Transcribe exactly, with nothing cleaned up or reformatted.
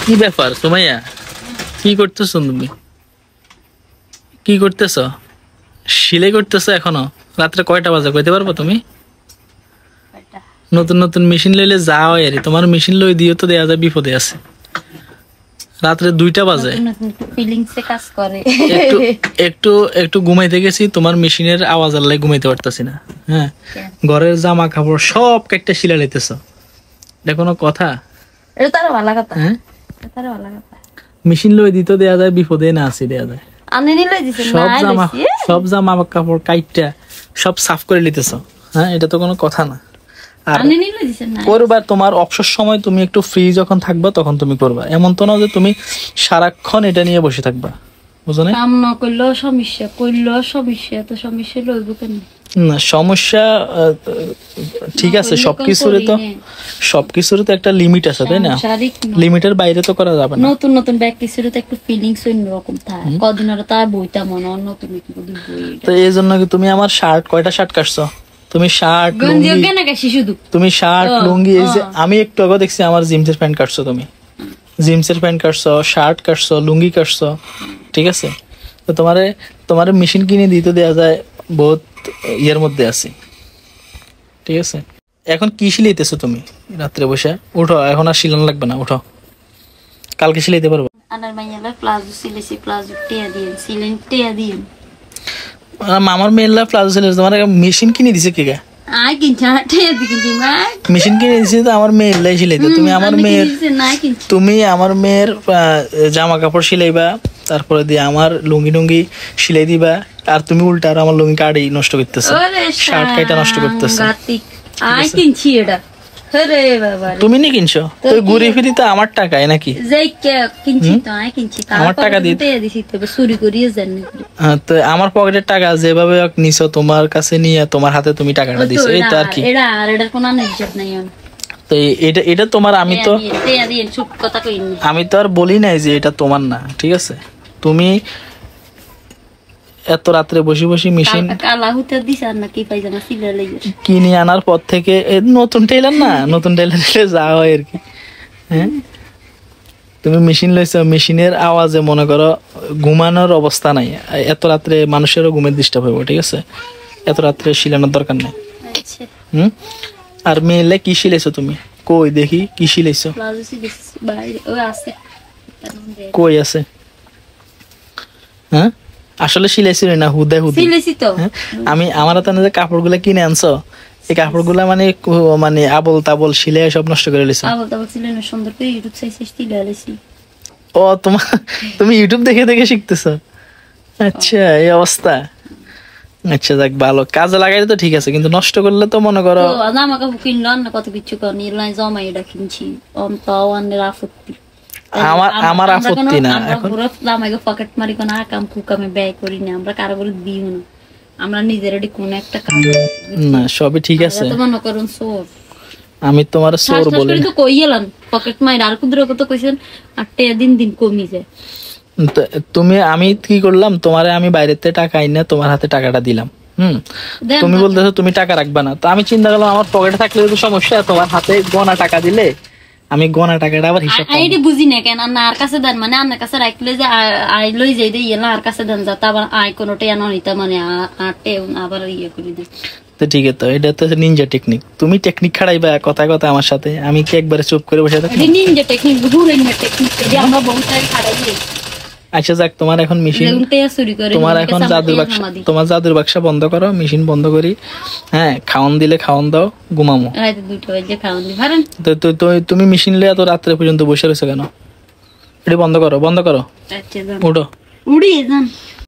কি ব্যাপার সুমাইয়া, কি করতেছো তুমি? কি করতেছো? সিলাই করতেছো এখনো? রাত্রে কয়টা বাজে কইতে পারবো তুমি? নতুন নতুন মেশিন লইলে যাও আরে, তোমার মেশিন লই দিও তো দেয়া যায় বিপদে আছে। রাত্রে দুইটা বাজে, কাজ করে। একটু একটু একটু ঘুমাইতে গেছি, তোমার মেশিনের আওয়াজ আল্লাহ ঘুমাইতে পারতাছি না। হ্যাঁ, ঘরের জামা কাপড় সব কেটে শিলা লইতেছো, এটা কোনো কথা? এটা তার ভালো কথা। হ্যাঁ, তার ভালো কথা। মেশিন লই দিতে দেয়া যায় বিপদে না আসি দেয়া যায়। আনি নিলে দিছেন না, সব জামা সব জামা কাপড় কাইটটা সব সাফ করে লিতেছো। হ্যাঁ, এটা তো কোনো কথা না। আর আনি নিলে দিছেন না, করবা তোমার অবসর সময়, তুমি একটু ফ্রি যখন থাকবা তখন তুমি করবা। এমন তো না যে তুমি সারাক্ষণ এটা নিয়ে বসে থাকবা, বুঝো না? কাম না করলেও সমস্যা, করলেও সমস্যা, তো সমস্যা লইব কেন? না সমস্যা ঠিক আছে, সবকিছুরে তো সবকিছুর তো একটা লিমিট আছে, তাই না? লিমিটের বাইরে তো করা যাবে না। নতুন নতুন ব্যক্তির তো একটু ফিলিংস অন্যরকম থাকে, কদিন আর তার বইটা মনে হয় নতুন বই। তো এই জন্য কি তুমি আমার শার্ট কয়টা শার্ট কাটছো? তুমি শার্ট লুঙ্গি শুধু তুমি শার্ট লুঙ্গি এই যে আমি একটু আগে দেখছি আমার জিন্সের প্যান্ট কাটছো, তুমি জিন্সের প্যান্ট কাটছো, শার্ট কাটছো, লুঙ্গি কাটছো, ঠিক আছে? তো তোমারে তোমার মেশিন কিনে দিতে দেওয়া যায় বহুত ইয়ের মধ্যে আছে, ঠিক আছে? এখন কি সিলাইতেছো তুমি রাত্রে বসে? উঠো, এখন আর সিলান লাগবে না, উঠো, কালকে সিলাইতে পারবো। আনার মাইয়ালা প্লাজো সিলেছি, প্লাজো টিয়া দিন, সিলেন টিয়া দিন। আমার মেয়েলা প্লাজো সিলেছে, তোমার মেশিন কিনে দিছে কে গা? আই কিনছা টিয়া দি কিনছি মা, মেশিন কিনে দিছে তো আমার মেয়েলাই সিলাইতে। তুমি আমার মেয়ের তুমি আমার মেয়ের জামা কাপড় সিলাইবা, তারপরে দিয়ে আমার লুঙ্গি টুঙ্গি সিলাই দিবা, আর তুমি উল্টা আর আমার লুঙ্গি কাটি নষ্ট করতেছো, শার্ট কাটা নষ্ট করতেছো। আই কিনছি এটা, আরে বাবা তুমি নি কিনছো? তো ঘুরে ফিরি তো আমার টাকায় নাকি? যাই কে কিনছি তো আই কিনছি, আমার টাকা দিতে দিছি তো চুরি করিয়ে জান না। হ্যাঁ, তো আমার পকেটের টাকা যেভাবে নিছো তোমার কাছে নিয়ে তোমার হাতে তুমি টাকাটা দিছো, এই তো আর কি। এটা আর এটা কোন ইজ্জত নাই। তো এটা এটা তোমার, আমি তো আমি তো আর বলি নাই যে এটা তোমার না, ঠিক আছে? তুমি এত রাত্রে বসে বসে মেশিন কিনে আনার পর থেকে নতুন টেলার না, নতুন টেলার যা হয় আর কি। হ্যাঁ, তুমি মেশিন লইছো, মেশিনের আওয়াজে মনে করো ঘুমানোর অবস্থা নাই। এত রাত্রে মানুষেরও ঘুমের ডিস্টার্ব হইব, ঠিক আছে? এত রাত্রে শিলানোর দরকার নেই। হুম, আর মেয়েলে কি শিলাইছো তুমি? কই দেখি কি শিলাইছো? কই আছে? হ্যাঁ, আসলে সিলাইছিল না হুদে হুদে? আমি আমার হাতে যে কাপড়গুলো কিনে আনছো, এই কাপড়গুলা মানে মানে আবল তাবল সিলাই সব নষ্ট করে লিছো। আবল তাবল সিলাই না, সুন্দর করে ইউটিউব সাইজে সিলাই লিছি। ও তোমার, তুমি ইউটিউব দেখে দেখে শিখতেছো? আচ্ছা, এই অবস্থা। আচ্ছা, যাক ভালো, কাজে লাগাইলে তো ঠিক আছে, কিন্তু নষ্ট করলে তো মনে করো। জামা কাপড় কিনলো না, কত কিছু করি জমাই এটা কিনছি, তাও আনের আপত্তি। আমার আমার আপত্তি না, এখন আমাকে পকেট মারি কোন কাম কুকামে ব্যয় করি না, আমরা কারো করে দিও না, আমরা নিজেরাই কোন একটা কাজ না, সবই ঠিক আছে। তো মনে করুন সোর, আমি তোমার সোর বলি তো কই এলাম পকেট মারি আর কুদ্র কত কইছেন, আটটা দিন দিন কমই যায়। তুমি আমি কি করলাম, তোমারে আমি বাইরে থেকে টাকা আইনা তোমার হাতে টাকাটা দিলাম। হুম, তুমি বলতেছো তুমি টাকা রাখবা না, তো আমি চিন্তা করলাম আমার পকেটে থাকলে তো সমস্যা, তোমার হাতে গোনা টাকা দিলে আমি গোনা টাকাটা আবার হিসাব করব। আইডি বুঝি না কেন না আর কাছে দেন, মানে আপনার কাছে রাখলে যে আই লই যাই দেই না, আর কাছে দেন যা আবার আই কোনটা আনো নিতা, মানে আটে আবার ইয়ে করে দেন। তো ঠিক আছে, তো এটা তো নিনজা টেকনিক। তুমি টেকনিক খাড়াইবা কথা কথা আমার সাথে, আমি কি একবারে চুপ করে বসে থাকি? নিনজা টেকনিক, ঘুরে না টেকনিক যে আমরা বংশাই খাড়াই। আচ্ছা যাক, তোমার এখন মেশিন, তোমার এখন জাদুর বাক্স, তোমার জাদুর বাক্সা বন্ধ করো, মেশিন বন্ধ করি। হ্যাঁ, খাওয়ান দিলে খাওয়ান দাও, ঘুমামো। তো তুমি মেশিন লয়ে এত রাত্রে পর্যন্ত বসে রয়েছো কেন? এটা বন্ধ করো, বন্ধ করো, উঠো, উড়িয়ে যান।